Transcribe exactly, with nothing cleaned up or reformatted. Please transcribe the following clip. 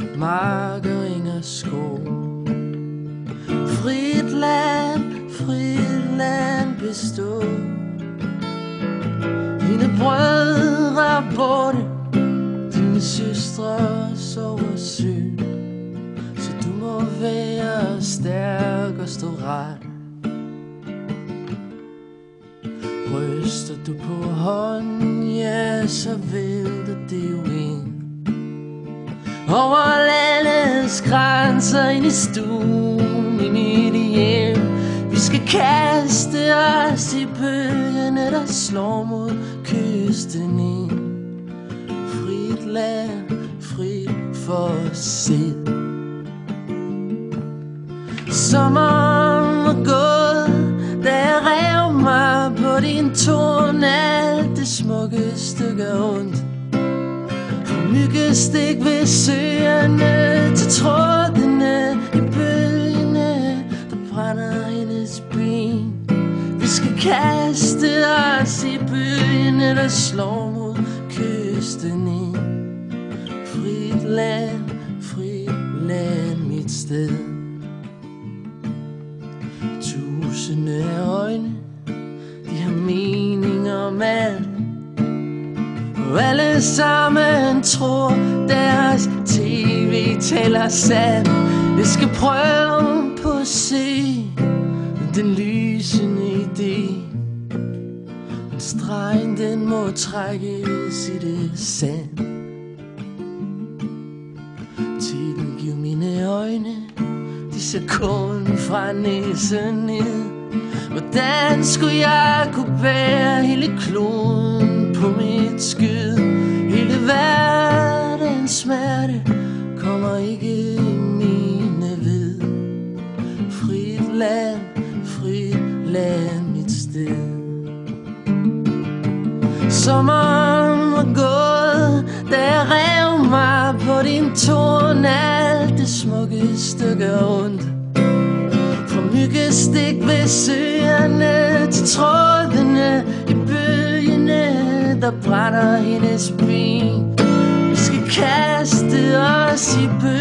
marker, eng og skov. Frit land, frit land bestå. Dine brødre er borte, dine søstre sover søvn. Så du må være stærk og stå ret. Ryster du på hånden, ja, så vælter det jo ind. Over landets grænser, ind i stuen, ind i det hjem. Vi skal kaste os i bølgerne, der slår mod kysten ind. Frit land, frit for os selv. Sommeren var gået, da jeg rev mig på din torn. Alt det smukkeste gør ondt. Myggestik ved søerne, til trådene i bølgene, der brænder hendes ben. Vi skal kaste os i bølgene, der slår mod kysten ind. Frit land, frit land, mit sted. Tusinde øjne, de har mening om alt. Og alle sammen tror deres tv taler sandt. Jeg skal prøve på at se den lysende idé. Men stregen den må trækkes i det sand. Tilgiv mine øjne, de ser kun fra næsen ned. Hvordan skulle jeg kunne bære hele kloden på mit skød? Hele verdens smerte kommer ikke i mine ved. Frit land, frit land, mit sted. Sommeren var gået, da jeg rev mig på din torn. Alt det smukkeste gør ondt. Fra myggestik ved søerne, til trådene i bølgene, der brænder hendes ben. Vi skal kaste os i bølgene,